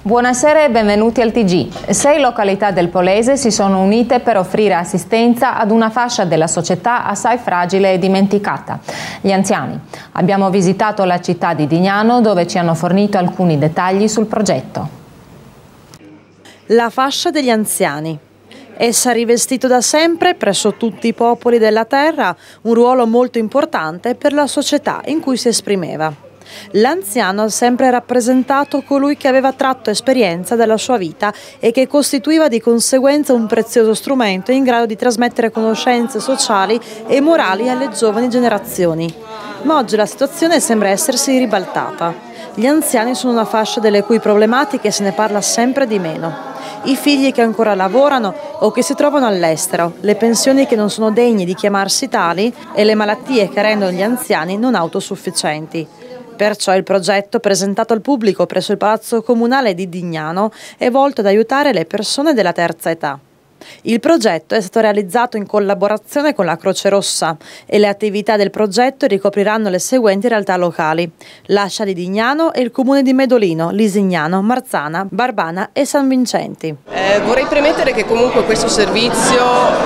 Buonasera e benvenuti al TG. 6 località del Polese si sono unite per offrire assistenza ad una fascia della società assai fragile e dimenticata, gli anziani. Abbiamo visitato la città di Dignano, dove ci hanno fornito alcuni dettagli sul progetto. La fascia degli anziani. Essa ha rivestito da sempre, presso tutti i popoli della terra, un ruolo molto importante per la società in cui si esprimeva. L'anziano ha sempre rappresentato colui che aveva tratto esperienza dalla sua vita e che costituiva di conseguenza un prezioso strumento in grado di trasmettere conoscenze sociali e morali alle giovani generazioni. Ma oggi la situazione sembra essersi ribaltata. Gli anziani sono una fascia delle cui problematiche se ne parla sempre di meno. I figli che ancora lavorano o che si trovano all'estero, le pensioni che non sono degne di chiamarsi tali e le malattie che rendono gli anziani non autosufficienti. Perciò il progetto presentato al pubblico presso il Palazzo Comunale di Dignano è volto ad aiutare le persone della terza età. Il progetto è stato realizzato in collaborazione con la Croce Rossa e le attività del progetto ricopriranno le seguenti realtà locali: l'Ascia di Dignano e il comune di Medolino, Lisignano, Marzana, Barbana e San Vincenti. Vorrei premettere che comunque questo servizio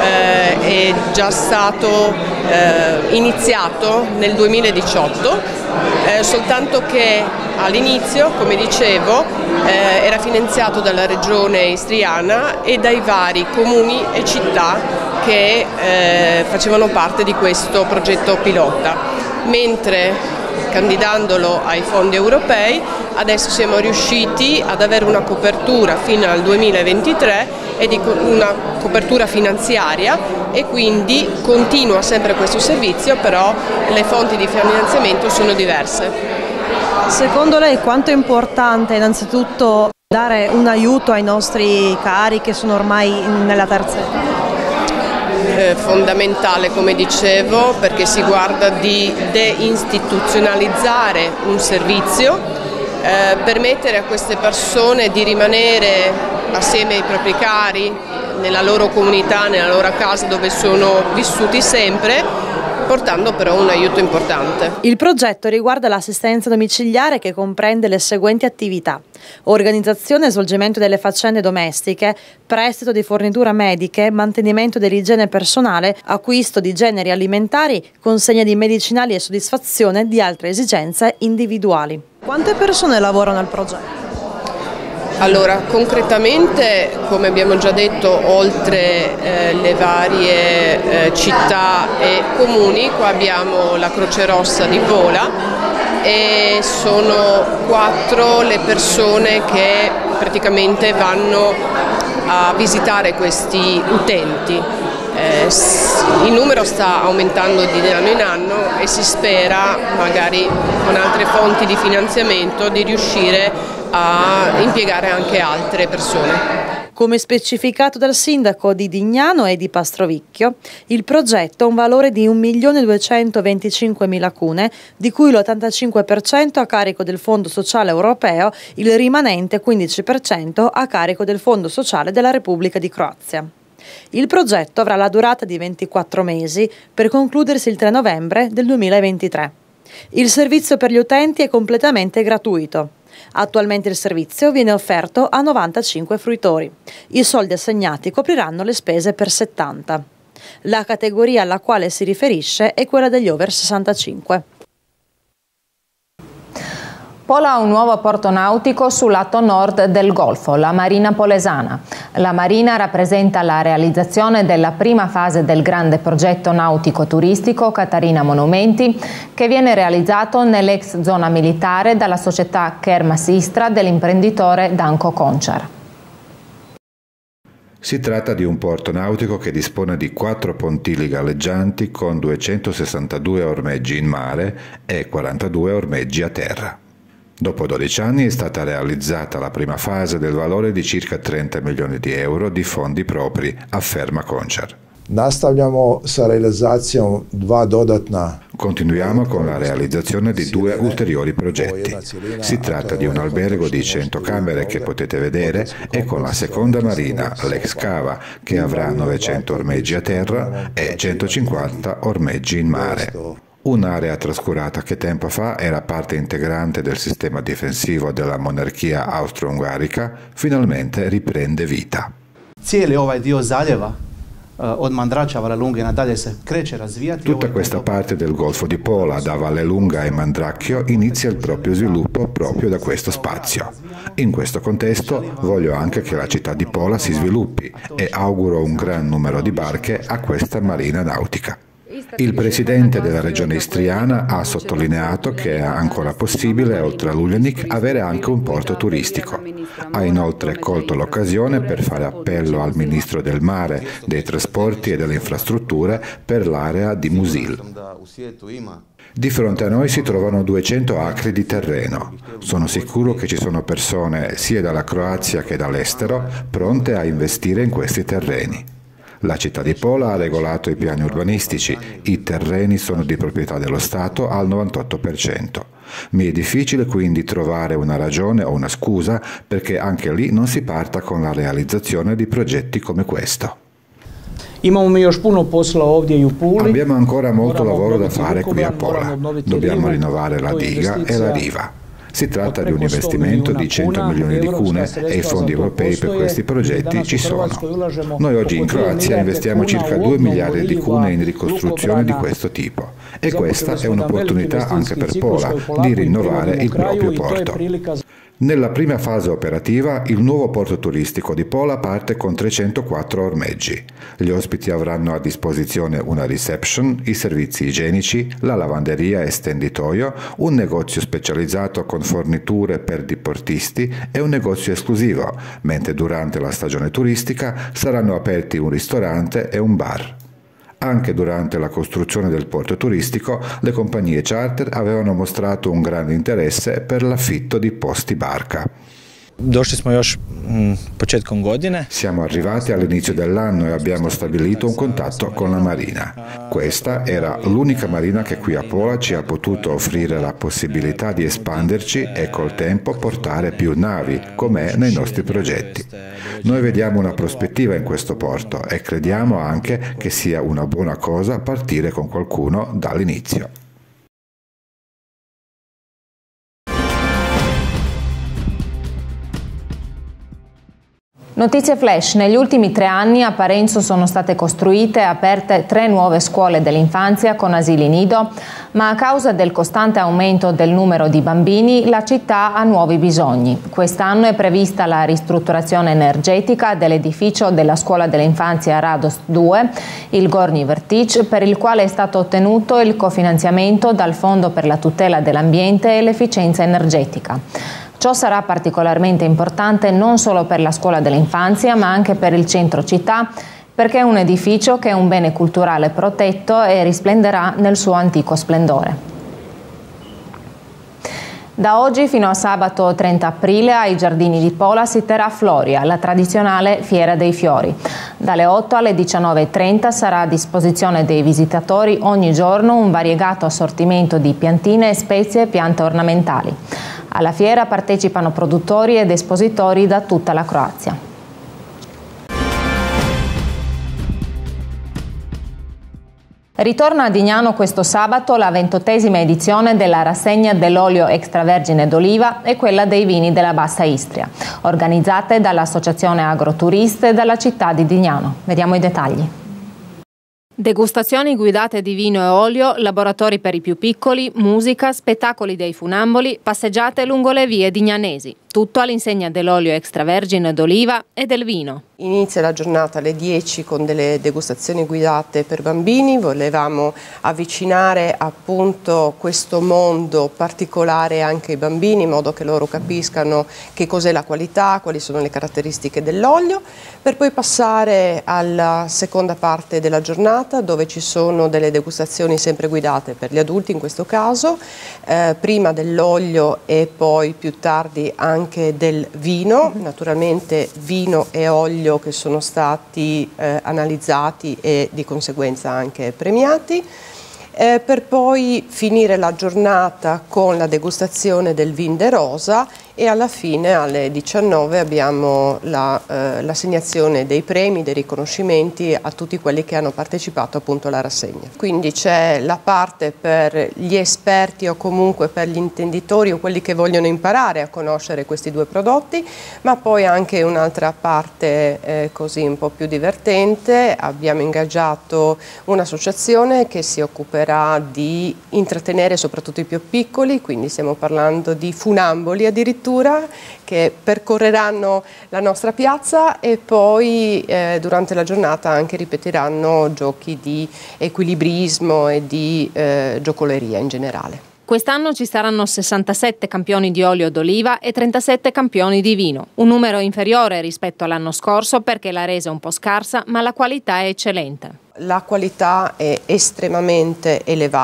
è già stato iniziato nel 2018, soltanto che all'inizio, come dicevo, era finanziato dalla regione istriana e dai vari comuni e città che facevano parte di questo progetto pilota, mentre candidandolo ai fondi europei adesso siamo riusciti ad avere una copertura fino al 2023 e di una copertura finanziaria, e quindi continua sempre questo servizio, però le fonti di finanziamento sono diverse. Secondo lei quanto è importante innanzitutto dare un aiuto ai nostri cari che sono ormai nella terza età? Fondamentale, come dicevo, perché si guarda di deistituzionalizzare un servizio, permettere a queste persone di rimanere assieme ai propri cari nella loro comunità, nella loro casa dove sono vissuti sempre, portando però un aiuto importante. Il progetto riguarda l'assistenza domiciliare, che comprende le seguenti attività: organizzazione e svolgimento delle faccende domestiche, prestito di forniture mediche, mantenimento dell'igiene personale, acquisto di generi alimentari, consegna di medicinali e soddisfazione di altre esigenze individuali. Quante persone lavorano al progetto? Allora, concretamente, come abbiamo già detto, oltre le varie città e comuni, qua abbiamo la Croce Rossa di Pola e sono 4 le persone che praticamente vanno a visitare questi utenti. Il numero sta aumentando di anno in anno e si spera, magari con altre fonti di finanziamento, di riuscire a impiegare anche altre persone. Come specificato dal sindaco di Dignano e di Pastrovicchio, il progetto ha un valore di 1.225.000 cune, di cui l'85% a carico del Fondo Sociale Europeo, il rimanente 15% a carico del Fondo Sociale della Repubblica di Croazia. Il progetto avrà la durata di 24 mesi per concludersi il 3 novembre del 2023. Il servizio per gli utenti è completamente gratuito. Attualmente il servizio viene offerto a 95 fruitori. I soldi assegnati copriranno le spese per 70. La categoria alla quale si riferisce è quella degli over 65. Pola ha un nuovo porto nautico sul lato nord del Golfo, la Marina Polesana. La Marina rappresenta la realizzazione della prima fase del grande progetto nautico turistico Catarina Monumenti, che viene realizzato nell'ex zona militare dalla società Kermas Istra dell'imprenditore Danko Končar. Si tratta di un porto nautico che dispone di 4 pontili galleggianti con 262 ormeggi in mare e 42 ormeggi a terra. Dopo 12 anni è stata realizzata la prima fase del valore di circa 30 milioni di euro di fondi propri, afferma Končar. Nastavljamo sa realizacijom 2 dodatna. Continuiamo con la realizzazione di 2 ulteriori progetti. Si tratta di un albergo di 100 camere che potete vedere e con la seconda marina, l'ex Cava, che avrà 900 ormeggi a terra e 150 ormeggi in mare. Un'area trascurata che tempo fa era parte integrante del sistema difensivo della monarchia austro-ungarica, finalmente riprende vita. Cijeli ovaj dio zaljeva od Mandrača, Vallelunga nadalje se kreće razvijati. Tutta questa parte del Golfo di Pola, da Vallelunga e Mandracchio, inizia il proprio sviluppo proprio da questo spazio. In questo contesto voglio anche che la città di Pola si sviluppi e auguro un gran numero di barche a questa marina nautica. Il presidente della regione istriana ha sottolineato che è ancora possibile, oltre a Luljanik, avere anche un porto turistico. Ha inoltre colto l'occasione per fare appello al ministro del mare, dei trasporti e delle infrastrutture per l'area di Musil. Di fronte a noi si trovano 200 acri di terreno. Sono sicuro che ci sono persone, sia dalla Croazia che dall'estero, pronte a investire in questi terreni. La città di Pola ha regolato i piani urbanistici, i terreni sono di proprietà dello Stato al 98%. Mi è difficile quindi trovare una ragione o una scusa perché anche lì non si parta con la realizzazione di progetti come questo. Abbiamo ancora molto lavoro da fare qui a Pola. Dobbiamo rinnovare la diga e la riva. Si tratta di un investimento di 100 milioni di kune e i fondi europei per questi progetti ci sono. Noi oggi in Croazia investiamo circa 2 miliardi di kune in ricostruzione di questo tipo e questa è un'opportunità anche per Pola di rinnovare il proprio porto. Nella prima fase operativa il nuovo porto turistico di Pola parte con 304 ormeggi. Gli ospiti avranno a disposizione una reception, i servizi igienici, la lavanderia e stenditoio, un negozio specializzato con forniture per diportisti e un negozio esclusivo, mentre durante la stagione turistica saranno aperti un ristorante e un bar. Anche durante la costruzione del porto turistico, le compagnie charter avevano mostrato un grande interesse per l'affitto di posti barca. Siamo arrivati all'inizio dell'anno e abbiamo stabilito un contatto con la marina. Questa era l'unica marina che qui a Pola ci ha potuto offrire la possibilità di espanderci e col tempo portare più navi, com'è nei nostri progetti. Noi vediamo una prospettiva in questo porto e crediamo anche che sia una buona cosa partire con qualcuno dall'inizio. Notizie flash. Negli ultimi 3 anni a Parenzo sono state costruite e aperte 3 nuove scuole dell'infanzia con asili nido, ma a causa del costante aumento del numero di bambini la città ha nuovi bisogni. Quest'anno è prevista la ristrutturazione energetica dell'edificio della scuola dell'infanzia Radost 2, il Gornji Vrtić, per il quale è stato ottenuto il cofinanziamento dal Fondo per la tutela dell'ambiente e l'efficienza energetica. Ciò sarà particolarmente importante non solo per la scuola dell'infanzia, ma anche per il centro città, perché è un edificio che è un bene culturale protetto e risplenderà nel suo antico splendore. Da oggi fino a sabato 30 aprile ai Giardini di Pola si terrà Floria, la tradizionale Fiera dei Fiori. Dalle 8 alle 19:30 sarà a disposizione dei visitatori ogni giorno un variegato assortimento di piantine, spezie e piante ornamentali. Alla fiera partecipano produttori ed espositori da tutta la Croazia. Ritorna a Dignano questo sabato la 28ª edizione della rassegna dell'olio extravergine d'oliva e quella dei vini della Bassa Istria, organizzate dall'Associazione Agroturiste della città di Dignano. Vediamo i dettagli. Degustazioni guidate di vino e olio, laboratori per i più piccoli, musica, spettacoli dei funamboli, passeggiate lungo le vie dignanesi. Tutto all'insegna dell'olio extravergine d'oliva e del vino. Inizia la giornata alle 10 con delle degustazioni guidate per bambini. Volevamo avvicinare appunto questo mondo particolare anche ai bambini in modo che loro capiscano che cos'è la qualità, quali sono le caratteristiche dell'olio, per poi passare alla seconda parte della giornata dove ci sono delle degustazioni sempre guidate per gli adulti in questo caso, prima dell'olio e poi più tardi anche del vino, naturalmente vino e olio che sono stati analizzati e di conseguenza anche premiati, per poi finire la giornata con la degustazione del vin de rosa e alla fine alle 19 abbiamo l'assegnazione dei premi, dei riconoscimenti a tutti quelli che hanno partecipato appunto alla rassegna. Quindi c'è la parte per gli esperti o comunque per gli intenditori o quelli che vogliono imparare a conoscere questi due prodotti, ma poi anche un'altra parte così un po' più divertente. Abbiamo ingaggiato un'associazione che si occuperà di intrattenere soprattutto i più piccoli, quindi stiamo parlando di funamboli addirittura, che percorreranno la nostra piazza e poi durante la giornata anche ripeteranno giochi di equilibrismo e di giocoleria in generale. Quest'anno ci saranno 67 campioni di olio d'oliva e 37 campioni di vino, un numero inferiore rispetto all'anno scorso perché la resa è un po' scarsa, ma la qualità è eccellente. La qualità è estremamente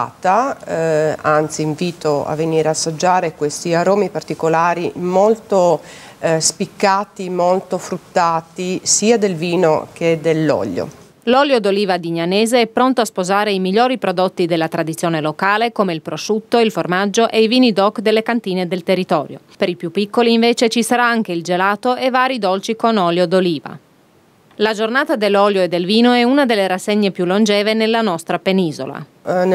elevata, anzi invito a venire a assaggiare questi aromi particolari molto spiccati, molto fruttati, sia del vino che dell'olio. L'olio d'oliva dignanese è pronto a sposare i migliori prodotti della tradizione locale come il prosciutto, il formaggio e i vini DOC delle cantine del territorio. Per i più piccoli invece ci sarà anche il gelato e vari dolci con olio d'oliva. La giornata dell'olio e del vino è una delle rassegne più longeve nella nostra penisola. Nel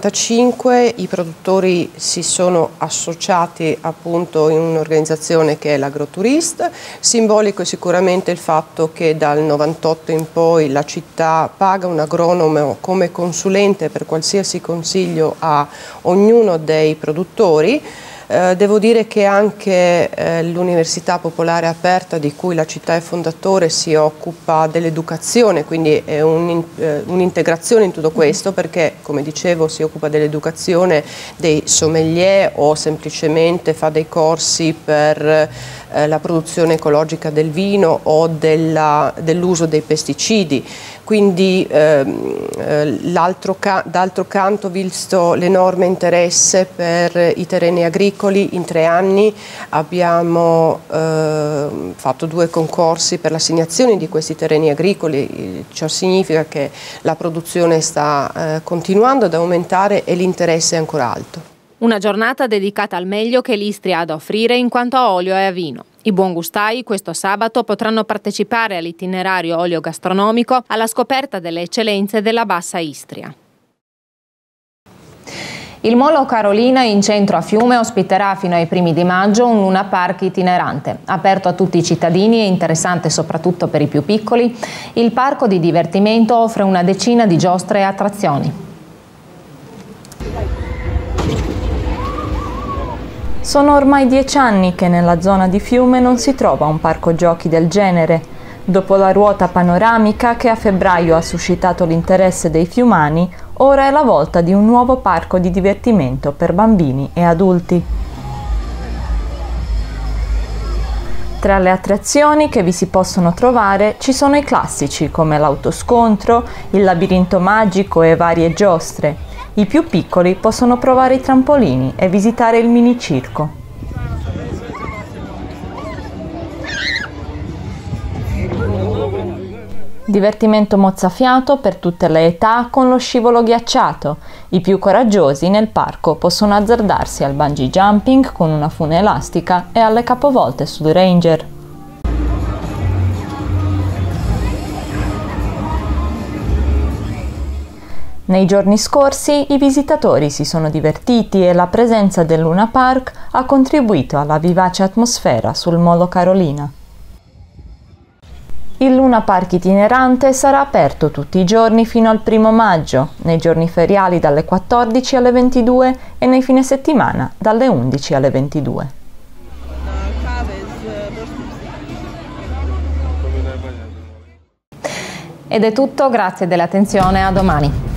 1995 i produttori si sono associati appunto in un'organizzazione che è l'Agroturist. Simbolico è sicuramente il fatto che dal 98 in poi la città paga un agronomo come consulente per qualsiasi consiglio a ognuno dei produttori. Devo dire che anche l'Università Popolare Aperta, di cui la città è fondatore, si occupa dell'educazione, quindi è un'integrazione in tutto questo, perché come dicevo si occupa dell'educazione dei sommelier o semplicemente fa dei corsi per la produzione ecologica del vino o dell'uso dei pesticidi. Quindi d'altro canto, visto l'enorme interesse per i terreni agricoli, in 3 anni abbiamo fatto 2 concorsi per l'assegnazione di questi terreni agricoli. Ciò significa che la produzione sta continuando ad aumentare e l'interesse è ancora alto. Una giornata dedicata al meglio che l'Istria ha da offrire in quanto a olio e a vino. I buongustai questo sabato potranno partecipare all'itinerario olio gastronomico alla scoperta delle eccellenze della Bassa Istria. Il Molo Carolina in centro a Fiume ospiterà fino ai primi di maggio un Luna Park itinerante. Aperto a tutti i cittadini e interessante soprattutto per i più piccoli, il parco di divertimento offre una decina di giostre e attrazioni. Sono ormai 10 anni che nella zona di Fiume non si trova un parco giochi del genere. Dopo la ruota panoramica che a febbraio ha suscitato l'interesse dei fiumani, ora è la volta di un nuovo parco di divertimento per bambini e adulti. Tra le attrazioni che vi si possono trovare ci sono i classici come l'autoscontro, il labirinto magico e varie giostre. I più piccoli possono provare i trampolini e visitare il minicirco. Divertimento mozzafiato per tutte le età con lo scivolo ghiacciato. I più coraggiosi nel parco possono azzardarsi al bungee jumping con una fune elastica e alle capovolte sul Ranger. Nei giorni scorsi i visitatori si sono divertiti e la presenza del Luna Park ha contribuito alla vivace atmosfera sul Molo Carolina. Il Luna Park itinerante sarà aperto tutti i giorni fino al 1° maggio, nei giorni feriali dalle 14 alle 22 e nei fine settimana dalle 11 alle 22. Ed è tutto, grazie dell'attenzione, a domani.